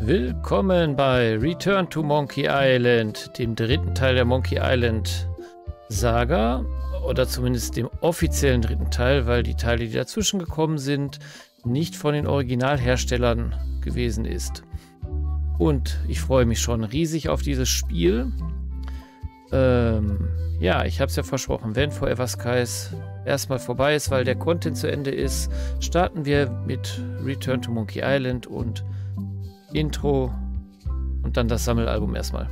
Willkommen bei Return to Monkey Island, dem dritten Teil der Monkey Island Saga. Oder zumindest dem offiziellen dritten Teil, weil die Teile, die dazwischen gekommen sind, nicht von den Originalherstellern gewesen ist. Und ich freue mich schon riesig auf dieses Spiel. Ja, ich habe es ja versprochen, wenn Forever Skies erstmal vorbei ist, weil der Content zu Ende ist, starten wir mit Return to Monkey Island und Intro und dann das Sammelalbum erstmal.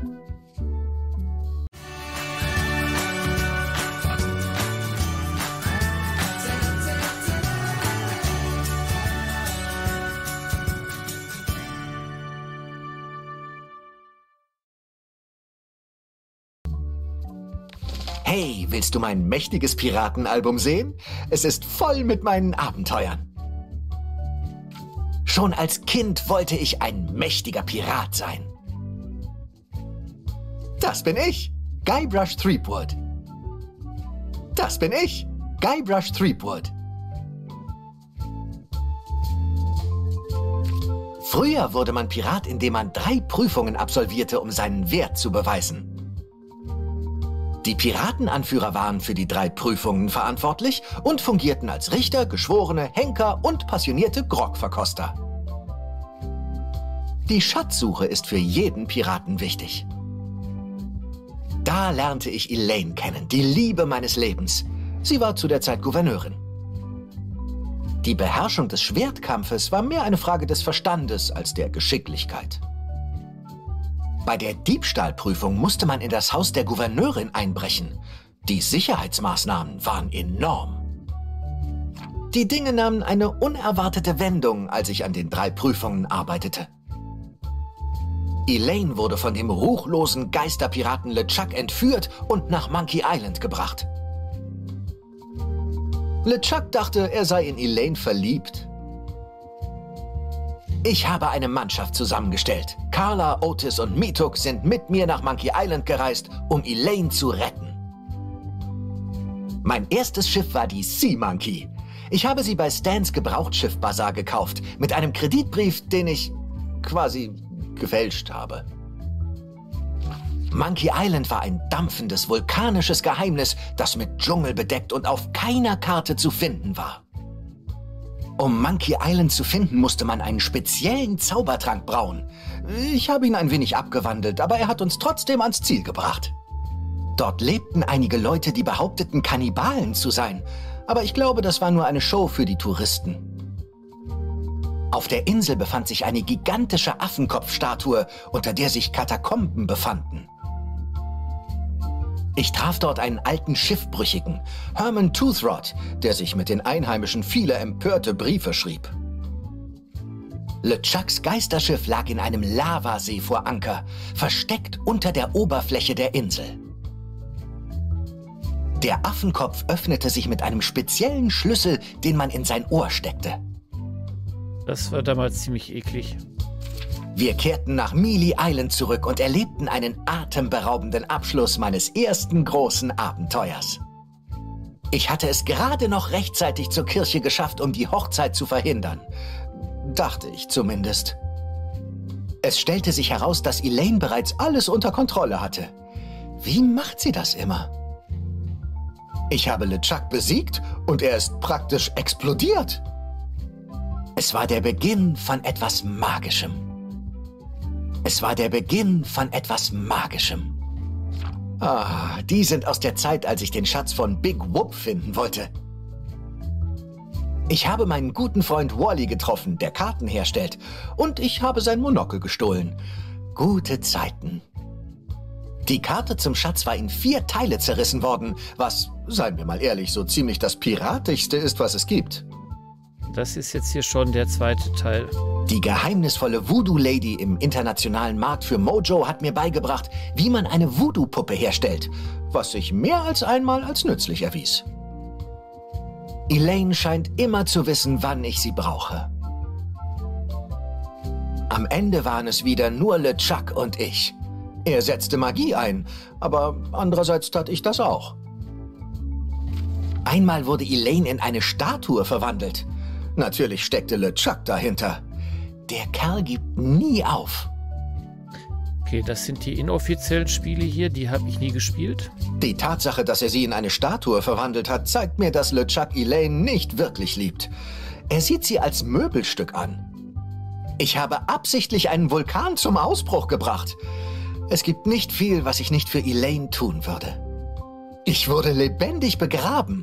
Hey, willst du mein mächtiges Piratenalbum sehen? Es ist voll mit meinen Abenteuern. Schon als Kind wollte ich ein mächtiger Pirat sein. Das bin ich, Guybrush Threepwood. Das bin ich, Guybrush Threepwood. Früher wurde man Pirat, indem man 3 Prüfungen absolvierte, um seinen Wert zu beweisen. Die Piratenanführer waren für die 3 Prüfungen verantwortlich und fungierten als Richter, Geschworene, Henker und passionierte Grogverkoster. Die Schatzsuche ist für jeden Piraten wichtig. Da lernte ich Elaine kennen, die Liebe meines Lebens. Sie war zu der Zeit Gouverneurin. Die Beherrschung des Schwertkampfes war mehr eine Frage des Verstandes als der Geschicklichkeit. Bei der Diebstahlprüfung musste man in das Haus der Gouverneurin einbrechen. Die Sicherheitsmaßnahmen waren enorm. Die Dinge nahmen eine unerwartete Wendung, als ich an den 3 Prüfungen arbeitete. Elaine wurde von dem ruchlosen Geisterpiraten LeChuck entführt und nach Monkey Island gebracht. LeChuck dachte, er sei in Elaine verliebt. Ich habe eine Mannschaft zusammengestellt. Carla, Otis und Meetuk sind mit mir nach Monkey Island gereist, um Elaine zu retten. Mein erstes Schiff war die Sea Monkey. Ich habe sie bei Stans Gebrauchtschiff-Bazar gekauft, mit einem Kreditbrief, den ich quasi gefälscht habe. Monkey Island war ein dampfendes, vulkanisches Geheimnis, das mit Dschungel bedeckt und auf keiner Karte zu finden war. Um Monkey Island zu finden, musste man einen speziellen Zaubertrank brauen. Ich habe ihn ein wenig abgewandelt, aber er hat uns trotzdem ans Ziel gebracht. Dort lebten einige Leute, die behaupteten, Kannibalen zu sein. Aber ich glaube, das war nur eine Show für die Touristen. Auf der Insel befand sich eine gigantische Affenkopfstatue, unter der sich Katakomben befanden. Ich traf dort einen alten Schiffbrüchigen, Herman Toothrot, der sich mit den Einheimischen viele empörte Briefe schrieb. LeChucks Geisterschiff lag in einem Lavasee vor Anker, versteckt unter der Oberfläche der Insel. Der Affenkopf öffnete sich mit einem speziellen Schlüssel, den man in sein Ohr steckte. Das war damals ziemlich eklig. Wir kehrten nach Mealy Island zurück und erlebten einen atemberaubenden Abschluss meines ersten großen Abenteuers. Ich hatte es gerade noch rechtzeitig zur Kirche geschafft, um die Hochzeit zu verhindern. Dachte ich zumindest. Es stellte sich heraus, dass Elaine bereits alles unter Kontrolle hatte. Wie macht sie das immer? Ich habe LeChuck besiegt und er ist praktisch explodiert. Es war der Beginn von etwas Magischem. Es war der Beginn von etwas Magischem. Ah, die sind aus der Zeit, als ich den Schatz von Big Whoop finden wollte. Ich habe meinen guten Freund Wally getroffen, der Karten herstellt, und ich habe sein Monokel gestohlen. Gute Zeiten. Die Karte zum Schatz war in 4 Teile zerrissen worden, was, seien wir mal ehrlich, so ziemlich das Piratigste ist, was es gibt. Das ist jetzt hier schon der 2. Teil. Die geheimnisvolle Voodoo-Lady im internationalen Markt für Mojo hat mir beigebracht, wie man eine Voodoo-Puppe herstellt, was sich mehr als einmal als nützlich erwies. Elaine scheint immer zu wissen, wann ich sie brauche. Am Ende waren es wieder nur LeChuck und ich. Er setzte Magie ein, aber andererseits tat ich das auch. Einmal wurde Elaine in eine Statue verwandelt. Natürlich steckte LeChuck dahinter. Der Kerl gibt nie auf. Okay, das sind die inoffiziellen Spiele hier, die habe ich nie gespielt. Die Tatsache, dass er sie in eine Statue verwandelt hat, zeigt mir, dass LeChuck Elaine nicht wirklich liebt. Er sieht sie als Möbelstück an. Ich habe absichtlich einen Vulkan zum Ausbruch gebracht. Es gibt nicht viel, was ich nicht für Elaine tun würde. Ich wurde lebendig begraben.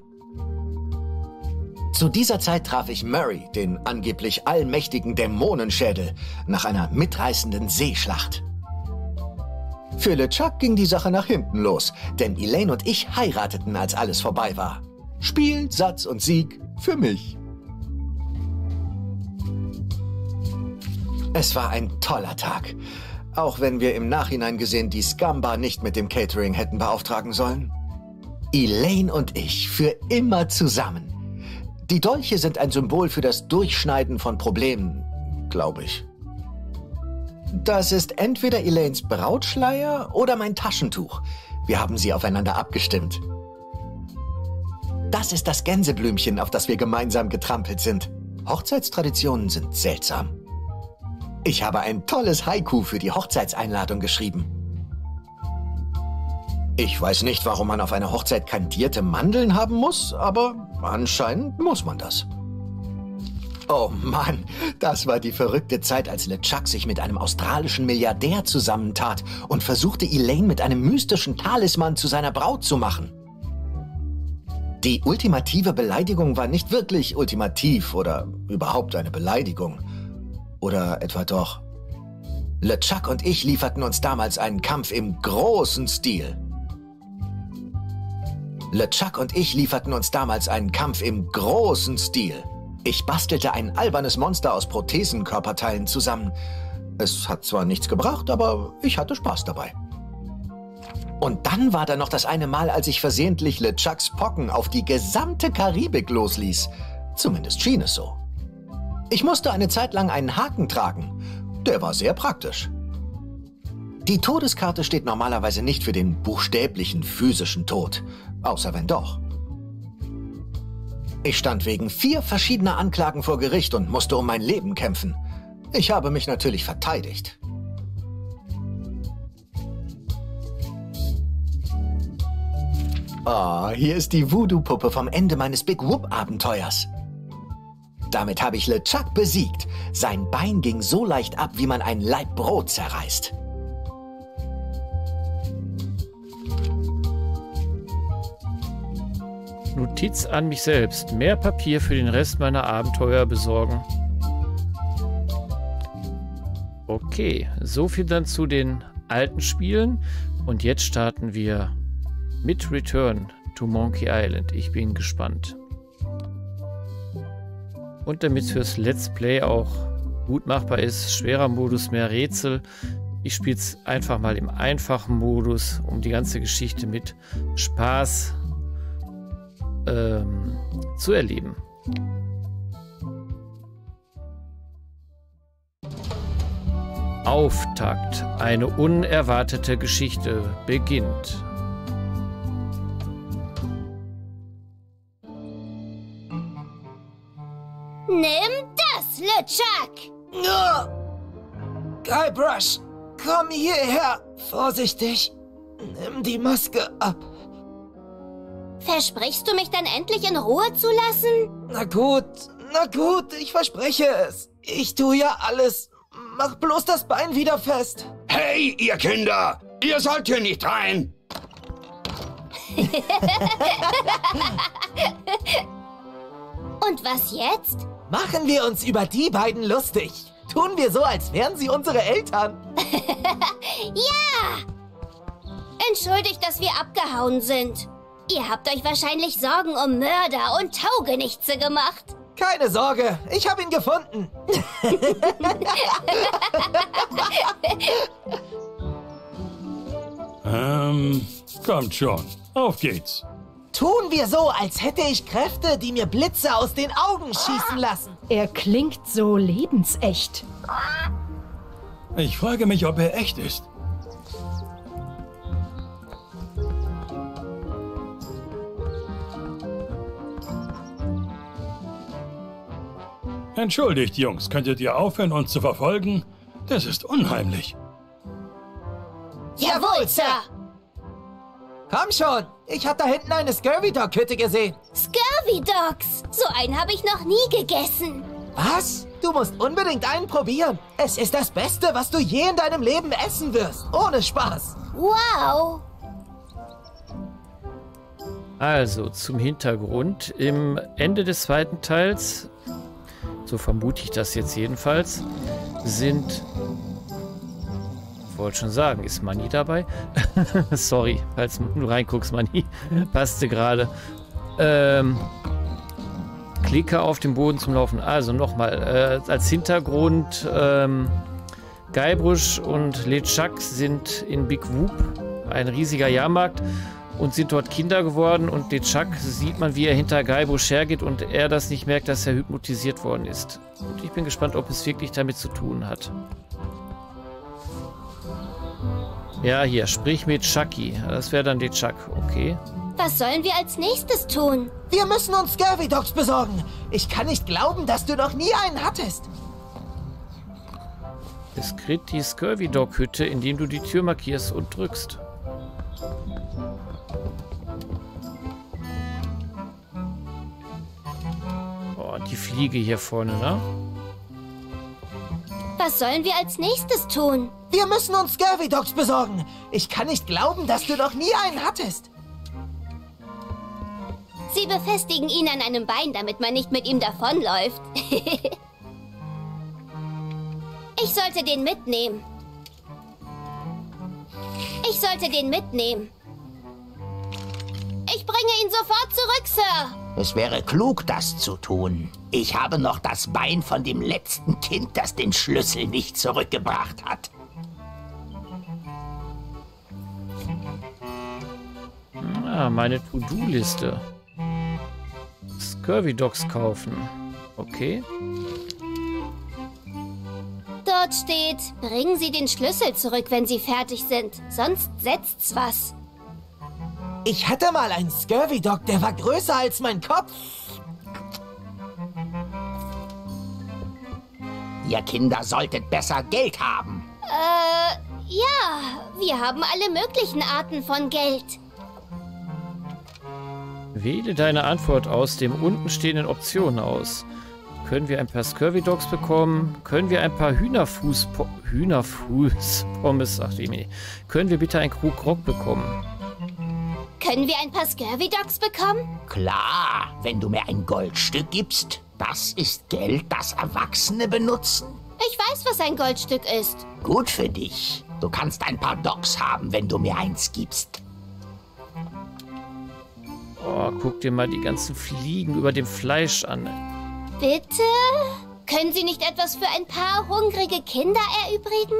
Zu dieser Zeit traf ich Murray, den angeblich allmächtigen Dämonenschädel, nach einer mitreißenden Seeschlacht. Für LeChuck ging die Sache nach hinten los, denn Elaine und ich heirateten, als alles vorbei war. Spiel, Satz und Sieg für mich. Es war ein toller Tag, auch wenn wir im Nachhinein gesehen die Scumbar nicht mit dem Catering hätten beauftragen sollen. Elaine und ich für immer zusammen. Die Dolche sind ein Symbol für das Durchschneiden von Problemen, glaube ich. Das ist entweder Elaines Brautschleier oder mein Taschentuch. Wir haben sie aufeinander abgestimmt. Das ist das Gänseblümchen, auf das wir gemeinsam getrampelt sind. Hochzeitstraditionen sind seltsam. Ich habe ein tolles Haiku für die Hochzeitseinladung geschrieben. Ich weiß nicht, warum man auf einer Hochzeit kandierte Mandeln haben muss, aber anscheinend muss man das. Oh Mann, das war die verrückte Zeit, als LeChuck sich mit einem australischen Milliardär zusammentat und versuchte, Elaine mit einem mystischen Talisman zu seiner Braut zu machen. Die ultimative Beleidigung war nicht wirklich ultimativ oder überhaupt eine Beleidigung. Oder etwa doch? LeChuck und ich lieferten uns damals einen Kampf im großen Stil. Ich bastelte ein albernes Monster aus Prothesenkörperteilen zusammen. Es hat zwar nichts gebracht, aber ich hatte Spaß dabei. Und dann war da noch das eine Mal, als ich versehentlich LeChucks Pocken auf die gesamte Karibik losließ. Zumindest schien es so. Ich musste eine Zeit lang einen Haken tragen. Der war sehr praktisch. Die Todeskarte steht normalerweise nicht für den buchstäblichen physischen Tod, außer wenn doch. Ich stand wegen 4 verschiedener Anklagen vor Gericht und musste um mein Leben kämpfen. Ich habe mich natürlich verteidigt. Oh, hier ist die Voodoo-Puppe vom Ende meines Big Whoop-Abenteuers. Damit habe ich LeChuck besiegt. Sein Bein ging so leicht ab, wie man ein Laib Brot zerreißt. Notiz an mich selbst. Mehr Papier für den Rest meiner Abenteuer besorgen. Okay, so viel dann zu den alten Spielen. Und jetzt starten wir mit Return to Monkey Island. Ich bin gespannt. Und damit es fürs Let's Play auch gut machbar ist, schwerer Modus, mehr Rätsel. Ich spiele es einfach mal im einfachen Modus, um die ganze Geschichte mit Spaß zu erleben. Auftakt. Eine unerwartete Geschichte beginnt. Nimm das, LeChuck! Guybrush, komm hierher! Vorsichtig! Nimm die Maske ab! Versprichst du mich dann endlich in Ruhe zu lassen? Na gut, ich verspreche es. Ich tue ja alles. Mach bloß das Bein wieder fest. Hey, ihr Kinder! Ihr sollt hier nicht rein! Und was jetzt? Machen wir uns über die beiden lustig. Tun wir so, als wären sie unsere Eltern. Ja! Entschuldigt, dass wir abgehauen sind. Ihr habt euch wahrscheinlich Sorgen um Mörder und Taugenichtse gemacht. Keine Sorge, ich habe ihn gefunden. Kommt schon. Auf geht's. Tun wir so, als hätte ich Kräfte, die mir Blitze aus den Augen schießen lassen. Er klingt so lebensecht. Ich frage mich, ob er echt ist. Entschuldigt, Jungs, könntet ihr aufhören, uns zu verfolgen? Das ist unheimlich. Jawohl, Sir. Komm schon, ich habe da hinten eine Scurvy-Dog-Hütte gesehen. Scurvy Dogs. So einen habe ich noch nie gegessen. Was? Du musst unbedingt einen probieren. Es ist das Beste, was du je in deinem Leben essen wirst. Ohne Spaß. Wow. Also, zum Hintergrund. Im Ende des zweiten Teils, so vermute ich das jetzt jedenfalls, sind... Ich wollte schon sagen, ist Manni dabei? Sorry, falls du reinguckst, Manni. Passte gerade. Klicke auf dem Boden zum Laufen. Also nochmal, als Hintergrund, Guybrush und LeChuck sind in Big Whoop, ein riesiger Jahrmarkt, und sind dort Kinder geworden. Und LeChuck sieht man, wie er hinter Guybrush hergeht und er das nicht merkt, dass er hypnotisiert worden ist. Und ich bin gespannt, ob es wirklich damit zu tun hat. Ja, hier, sprich mit Chucky. Das wäre dann LeChuck, okay. Was sollen wir als nächstes tun? Wir müssen uns Scurvy-Dogs besorgen. Ich kann nicht glauben, dass du noch nie einen hattest. Diskret die Scurvy-Dog-Hütte, indem du die Tür markierst und drückst. Oh, die Fliege hier vorne, ne? Was sollen wir als nächstes tun? Wir müssen uns Scurvy-Dogs besorgen. Ich kann nicht glauben, dass du noch nie einen hattest. Sie befestigen ihn an einem Bein, damit man nicht mit ihm davonläuft. Ich sollte den mitnehmen. Ich bringe ihn sofort zurück, Sir. Es wäre klug, das zu tun. Ich habe noch das Bein von dem letzten Kind, das den Schlüssel nicht zurückgebracht hat. Ah, meine To-Do-Liste. Scurvy-Dogs kaufen. Okay. Dort steht, bringen Sie den Schlüssel zurück, wenn Sie fertig sind. Sonst setzt's was. Ich hatte mal einen Scurvy-Dog, der war größer als mein Kopf. Ihr Kinder solltet besser Geld haben. Ja, wir haben alle möglichen Arten von Geld. Wähle deine Antwort aus den unten stehenden Optionen aus. Können wir ein paar Scurvy-Dogs bekommen? Können wir ein paar Hühnerfuß-Pommes? Ach, können wir bitte einen Krug Grog bekommen? Können wir ein paar Scurvy-Dogs bekommen? Klar, wenn du mir ein Goldstück gibst. Das ist Geld, das Erwachsene benutzen. Ich weiß, was ein Goldstück ist. Gut für dich. Du kannst ein paar Dogs haben, wenn du mir eins gibst. Oh, guck dir mal die ganzen Fliegen über dem Fleisch an. Bitte? Können Sie nicht etwas für ein paar hungrige Kinder erübrigen?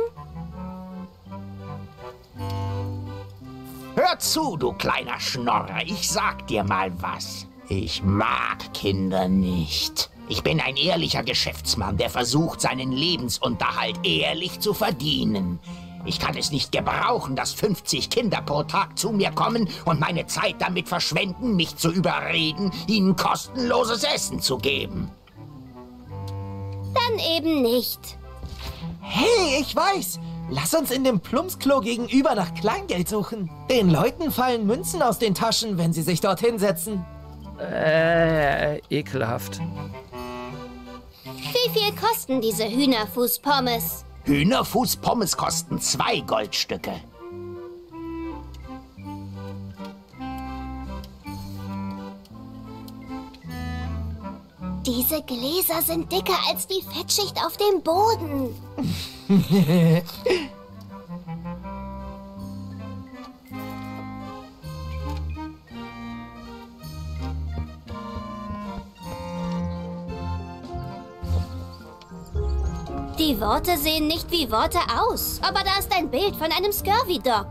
Hör zu, du kleiner Schnorrer, ich sag dir mal was. Ich mag Kinder nicht. Ich bin ein ehrlicher Geschäftsmann, der versucht, seinen Lebensunterhalt ehrlich zu verdienen. Ich kann es nicht gebrauchen, dass 50 Kinder pro Tag zu mir kommen und meine Zeit damit verschwenden, mich zu überreden, ihnen kostenloses Essen zu geben. Dann eben nicht. Hey, ich weiß. Lass uns in dem Plumpsklo gegenüber nach Kleingeld suchen. Den Leuten fallen Münzen aus den Taschen, wenn sie sich dort hinsetzen. Ekelhaft. Wie viel kosten diese Hühnerfuß-Pommes? Hühnerfuß-Pommes kosten 2 Goldstücke. Diese Gläser sind dicker als die Fettschicht auf dem Boden. Die Worte sehen nicht wie Worte aus, aber da ist ein Bild von einem Scurvy-Dog.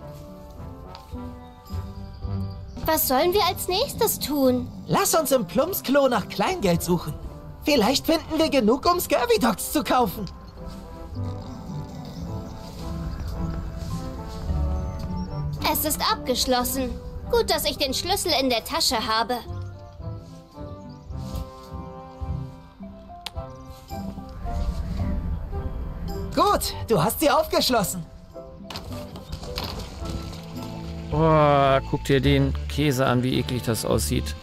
Was sollen wir als nächstes tun? Lass uns im Plumpsklo nach Kleingeld suchen. Vielleicht finden wir genug, um Scurvy-Dogs zu kaufen. Es ist abgeschlossen. Gut, dass ich den Schlüssel in der Tasche habe. Gut, du hast sie aufgeschlossen. Oh, guck dir den Käse an, wie eklig das aussieht.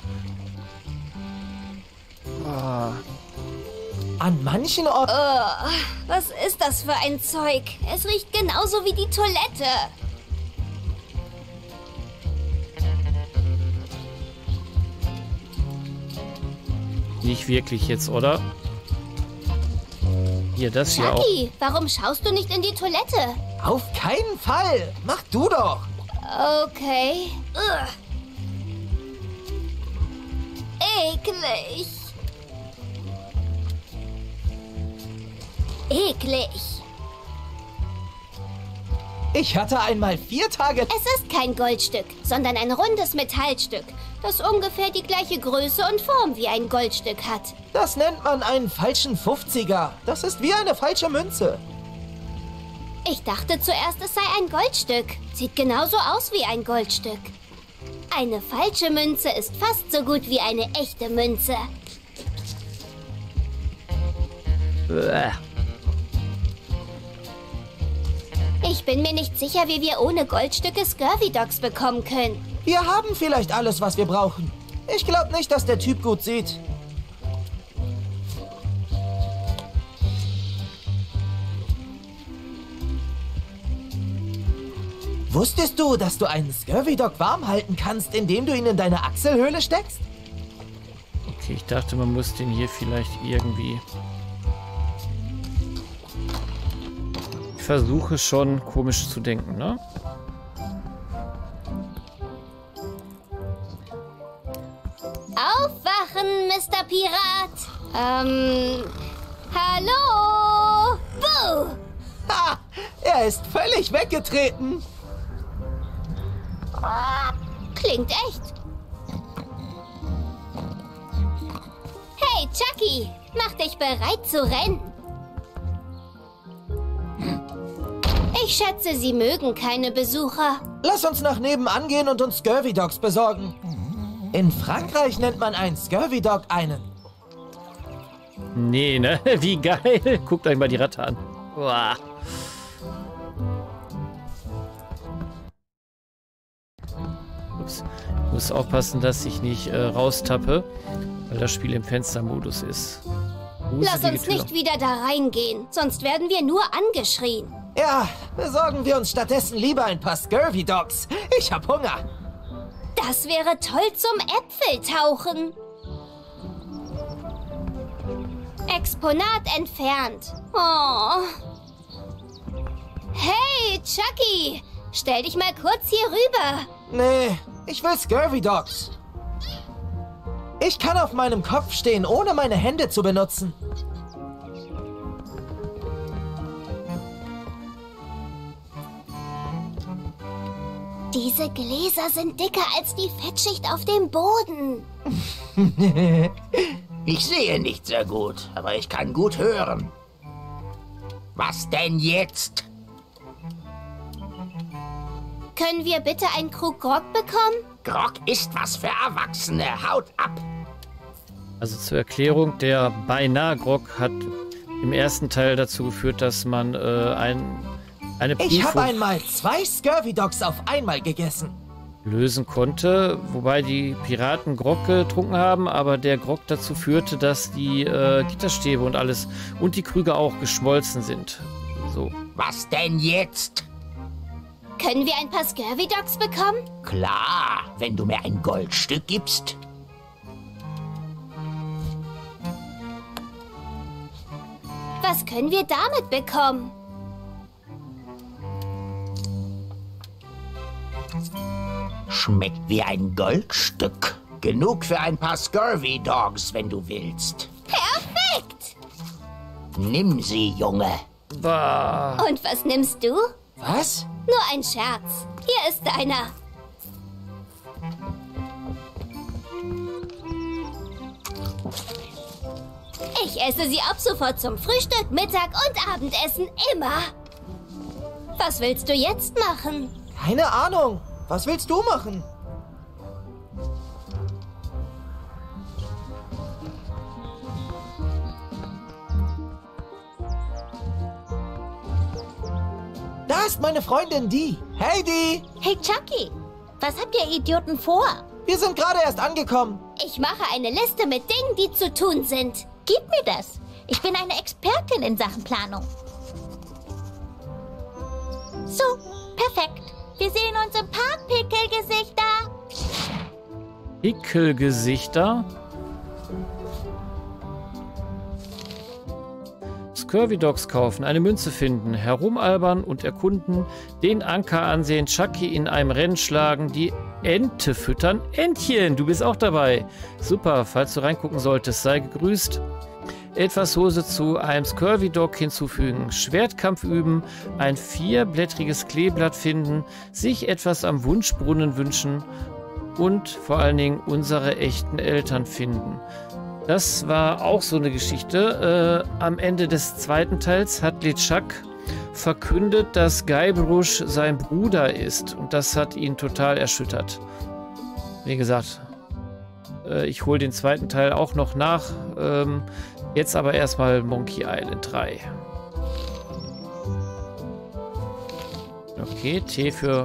Oh. An manchen Orten... Was ist das für ein Zeug? Es riecht genauso wie die Toilette. Nicht wirklich jetzt, oder? Hier, das hier auch. Chucky, warum schaust du nicht in die Toilette? Auf keinen Fall. Mach du doch. Okay. Ugh. Eklig. Eklig. Ich hatte einmal 4 Tage... Es ist kein Goldstück, sondern ein rundes Metallstück, das ungefähr die gleiche Größe und Form wie ein Goldstück hat. Das nennt man einen falschen 50er. Das ist wie eine falsche Münze. Ich dachte zuerst, es sei ein Goldstück. Sieht genauso aus wie ein Goldstück. Eine falsche Münze ist fast so gut wie eine echte Münze. Bäh. Ich bin mir nicht sicher, wie wir ohne Goldstücke Scurvy Dogs bekommen können. Wir haben vielleicht alles, was wir brauchen. Ich glaube nicht, dass der Typ gut sieht. Wusstest du, dass du einen Scurvy Dog warm halten kannst, indem du ihn in deine Achselhöhle steckst? Okay, ich dachte, man muss den hier vielleicht irgendwie... Ich versuche schon komisch zu denken, ne? Aufwachen, Mr. Pirat. Hallo? Buh! Ha! Er ist völlig weggetreten. Klingt echt. Hey, Chucky, mach dich bereit zu rennen. Ich schätze, Sie mögen keine Besucher. Lass uns nach nebenan gehen und uns Scurvy Dogs besorgen. In Frankreich nennt man einen Scurvy Dog einen. Nee, ne? Wie geil. Guckt euch mal die Ratte an. Uah. Ups. Ich muss aufpassen, dass ich nicht raustappe, weil das Spiel im Fenstermodus ist. Lass uns nicht wieder da reingehen, sonst werden wir nur angeschrien. Ja, besorgen wir uns stattdessen lieber ein paar Scurvy Dogs. Ich hab Hunger. Das wäre toll zum Äpfeltauchen. Exponat entfernt. Oh. Hey, Chucky, stell dich mal kurz hier rüber. Nee, ich will Scurvy Dogs. Ich kann auf meinem Kopf stehen, ohne meine Hände zu benutzen. Diese Gläser sind dicker als die Fettschicht auf dem Boden. Ich sehe nicht sehr gut, aber ich kann gut hören. Was denn jetzt? Können wir bitte einen Krug Grog bekommen? Grog ist was für Erwachsene. Haut ab! Also zur Erklärung, der Beinahe-Grog hat im ersten Teil dazu geführt, dass man eine Prüfung Ich habe einmal 2 Scurvy Dogs auf einmal gegessen. lösen konnte, wobei die Piraten Grog getrunken haben, aber der Grog dazu führte, dass die Gitterstäbe und alles und die Krüge auch geschmolzen sind. So. Was denn jetzt? Können wir ein paar Scurvy Dogs bekommen? Klar, wenn du mir ein Goldstück gibst. Was können wir damit bekommen? Schmeckt wie ein Goldstück. Genug für ein paar Scurvy Dogs, wenn du willst. Perfekt! Nimm sie, Junge. Bah. Und was nimmst du? Was? Nur ein Scherz. Hier ist einer. Ich esse sie ab sofort zum Frühstück, Mittag und Abendessen immer. Was willst du jetzt machen? Keine Ahnung. Was willst du machen? Da ist meine Freundin Dee. Hey, Dee. Hey, Chucky. Was habt ihr Idioten vor? Wir sind gerade erst angekommen. Ich mache eine Liste mit Dingen, die zu tun sind. Gib mir das. Ich bin eine Expertin in Sachen Planung. So, perfekt. Wir sehen uns im Park, Pickelgesichter. Pickelgesichter? Scurvy Dogs kaufen, eine Münze finden, herumalbern und erkunden, den Anker ansehen, Chucky in einem Rennen schlagen, die Ente füttern. Entchen, du bist auch dabei. Super, falls du reingucken solltest, sei gegrüßt. Etwas Hose zu einem Scurvy Dog hinzufügen, Schwertkampf üben, ein 4-blättriges Kleeblatt finden, sich etwas am Wunschbrunnen wünschen und vor allen Dingen unsere echten Eltern finden. Das war auch so eine Geschichte. Am Ende des zweiten Teils hat LeChuck verkündet, dass Guybrush sein Bruder ist. Und das hat ihn total erschüttert. Wie gesagt, ich hole den zweiten Teil auch noch nach. Jetzt aber erstmal Monkey Island 3. Okay, T für...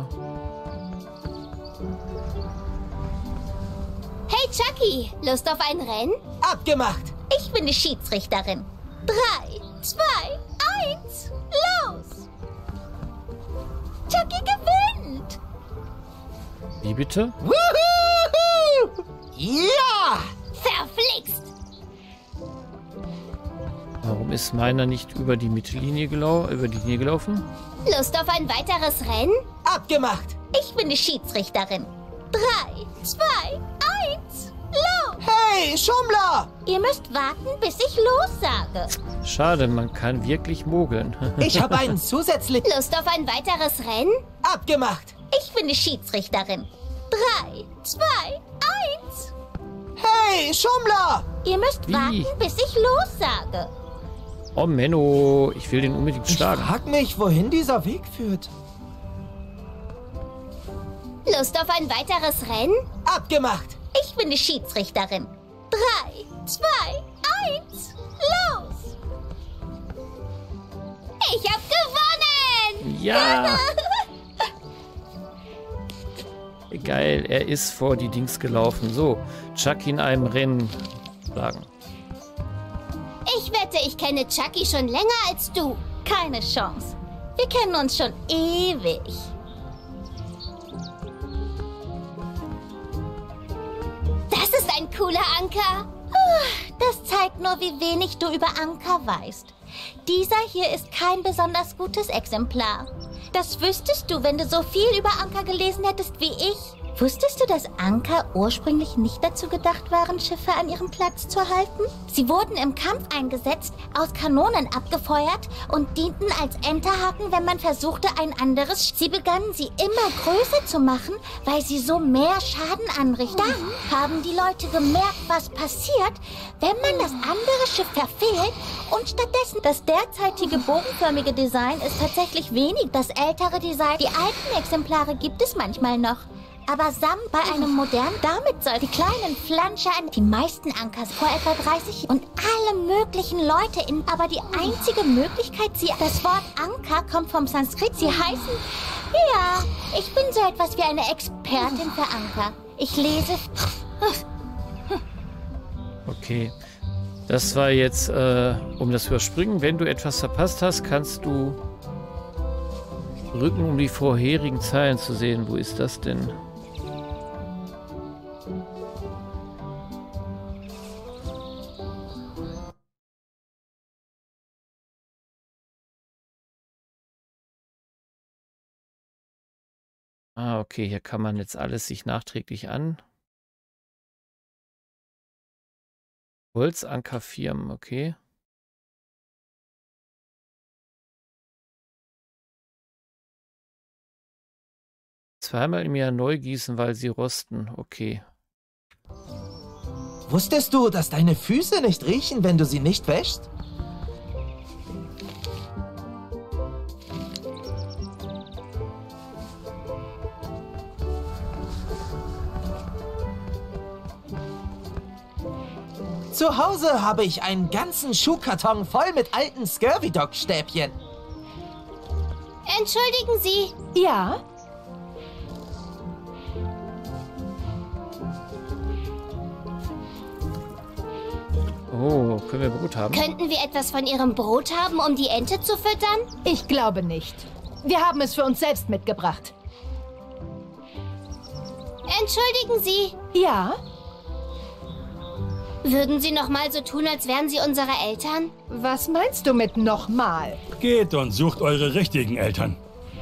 Hey Chucky, Lust auf ein Rennen? Abgemacht. Ich bin die Schiedsrichterin. 3, 2, 1, los! Chucky gewinnt! Wie bitte? Woohoo! Ja! Verflixt! Warum ist meiner nicht über die Mittellinie gelaufen? Lust auf ein weiteres Rennen? Abgemacht. Ich bin die Schiedsrichterin. 3, 2, 1, los! Hey, Schummler! Ihr müsst warten, bis ich los sage. Schade, man kann wirklich mogeln. Ich habe einen zusätzlich... Lust auf ein weiteres Rennen? Abgemacht. Ich bin die Schiedsrichterin. 3, 2, 1. Hey, Schummler! Ihr müsst Wie? warten, bis ich los sage. Oh Menno, ich will den unbedingt Ich schlagen. frag mich, wohin dieser Weg führt. Lust auf ein weiteres Rennen? Abgemacht. Ich bin die Schiedsrichterin. 3, 2, 1, los! Ich hab gewonnen! Ja! Geil, er ist vor die Dings gelaufen. So, Chucky in einem Rennen schlagen. Ich wette, ich kenne Chucky schon länger als du. Keine Chance. Wir kennen uns schon ewig. Das ist ein cooler Anker. Das zeigt nur, wie wenig du über Anker weißt. Dieser hier ist kein besonders gutes Exemplar. Das wüsstest du, wenn du so viel über Anker gelesen hättest wie ich. Wusstest du, dass Anker ursprünglich nicht dazu gedacht waren, Schiffe an ihrem Platz zu halten? Sie wurden im Kampf eingesetzt, aus Kanonen abgefeuert und dienten als Enterhaken, wenn man versuchte, ein anderes... Sie begannen, sie immer größer zu machen, weil sie so mehr Schaden anrichten. Dann haben die Leute gemerkt, was passiert, wenn man das andere Schiff verfehlt und stattdessen... Das derzeitige bogenförmige Design ist tatsächlich wenig. Das ältere Design, die alten Exemplare gibt es manchmal noch. Aber samt bei einem modernen, damit soll die kleinen Flanscher an die meisten Ankers vor etwa 30 und alle möglichen Leute in. Aber die einzige Möglichkeit, das Wort Anker kommt vom Sanskrit. Sie heißen, ja, ich bin so etwas wie eine Expertin für Anker. Ich lese. Okay. Das war jetzt, um das überspringen. Wenn du etwas verpasst hast, kannst du drücken, um die vorherigen Zeilen zu sehen. Wo ist das denn? Ah, okay, hier kann man jetzt alles sich nachträglich an. Holzankerfirmen, okay. Zweimal im Jahr neu gießen, weil sie rosten, okay. Wusstest du, dass deine Füße nicht riechen, wenn du sie nicht wäschst? Zu Hause habe ich einen ganzen Schuhkarton voll mit alten Scurvy-Dog-Stäbchen. Entschuldigen Sie. Ja? Oh, können wir Brot haben? Könnten wir etwas von Ihrem Brot haben, um die Ente zu füttern? Ich glaube nicht. Wir haben es für uns selbst mitgebracht. Entschuldigen Sie. Ja? Würden Sie noch mal so tun, als wären Sie unsere Eltern? Was meinst du mit nochmal? Geht und sucht eure richtigen Eltern.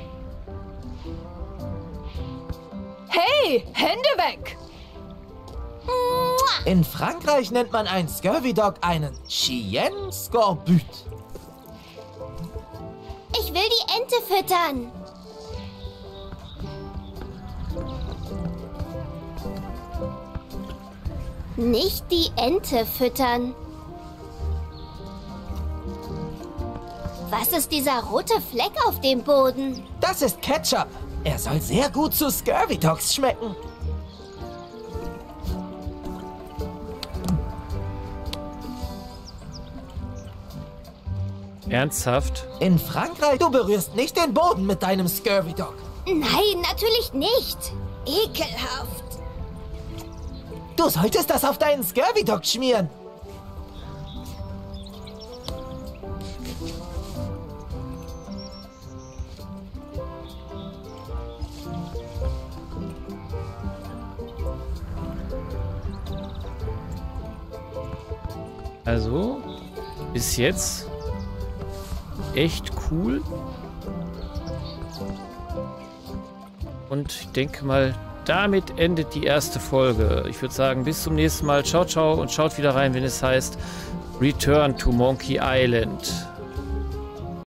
Hey, Hände weg! In Frankreich nennt man einen Scurvy Dog einen Chien Scorbut. Ich will die Ente füttern. Nicht die Ente füttern. Was ist dieser rote Fleck auf dem Boden? Das ist Ketchup. Er soll sehr gut zu Scurvy Dogs schmecken. Ernsthaft? In Frankreich, du berührst nicht den Boden mit deinem Scurvy Dog. Nein, natürlich nicht. Ekelhaft. Du solltest das auf deinen Scurvy Dog schmieren. Also, bis jetzt echt cool. Und ich denke mal, damit endet die erste Folge. Ich würde sagen, bis zum nächsten Mal. Ciao, ciao und schaut wieder rein, wenn es heißt Return to Monkey Island.